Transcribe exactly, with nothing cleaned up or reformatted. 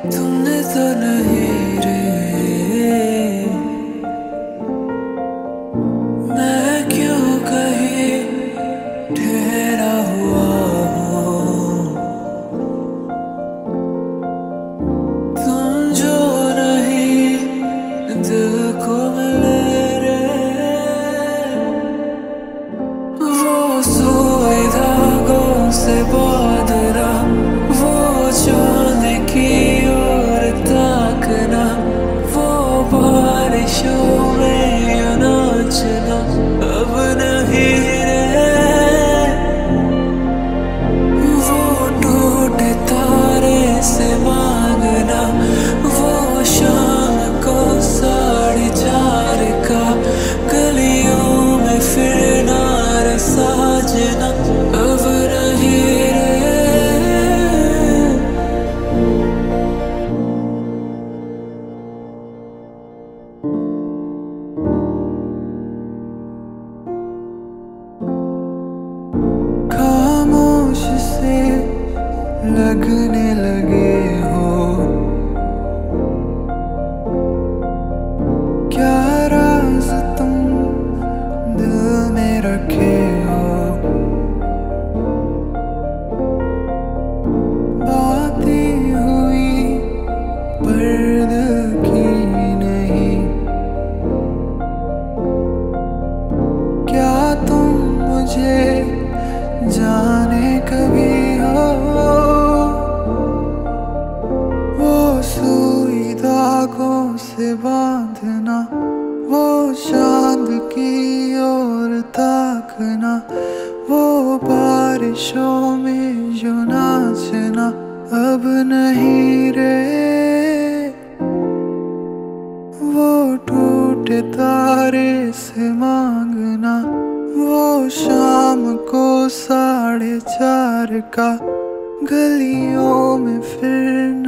तुमने तो नहीं रे, मैं क्यों कहीं ठहरा हुआ हूँ। तुम जो नहीं दिल को मिले रे, वो सुई धागों से बांधना, वो चांद की ओर ताकना, वो बारिशों में यूं नाचना अब नहीं रे। वो टूटे तारे से मांगना, वो शाम को साढ़े चार का गलियों में फिरना रे साजना अब नहीं रे। खामोश से लगने लगे हो, क्या राज तुम दिल में रखे हो। बातें हुई पर दिल की नहीं, क्या तुम मुझे जाने कभी हो। वो सुई धागों से बांधना, वो चांद की ओर ताकना, वो बारिशों में जो नाचना अब नहीं रे। वो टूटे तारे से मांगना, वो शाम को साढ़े चार का गलियों में फिरना